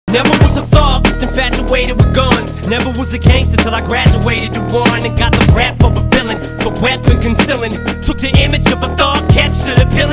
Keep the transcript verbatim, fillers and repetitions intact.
Never was a thug, just infatuated with guns. Never was a gangster till I graduated to one and got the rap of a villain, the weapon concealing. Took the image of a thug, captured a villain.